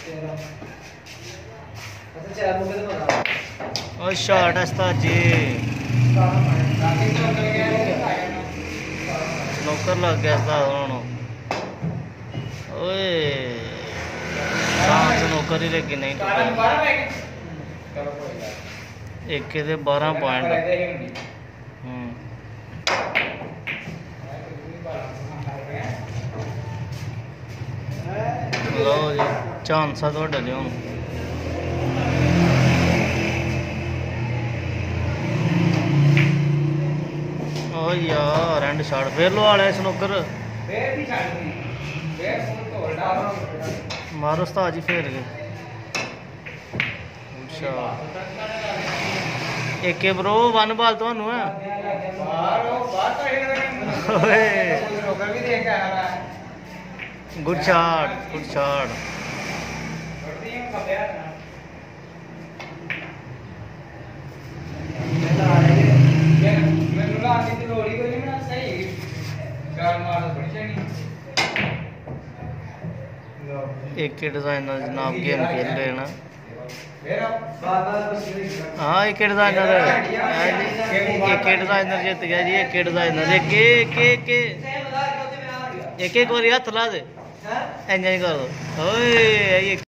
और शॉट अस्ता जी स्नूकर लग गया था हूँ ओए स्नूकर ही लेकिन नहीं एक के 12 पॉइंट लो जी चांस है थोड़े जी हूँ ओ यार एंड शॉट फिर लो वाले स्नूकर मारो उस्ताद जी फिर गए अच्छा एक ब्रो वन बाल तो है गुड शॉट गुड शॉट एक के डिजाइनर जनाब गेम खेल रहे हैं ना हाँ एक डिजाइनर एक डिजाइनर जीत गया जी एक डिजाइनर एक बार हाथ ला दे इंज कर दो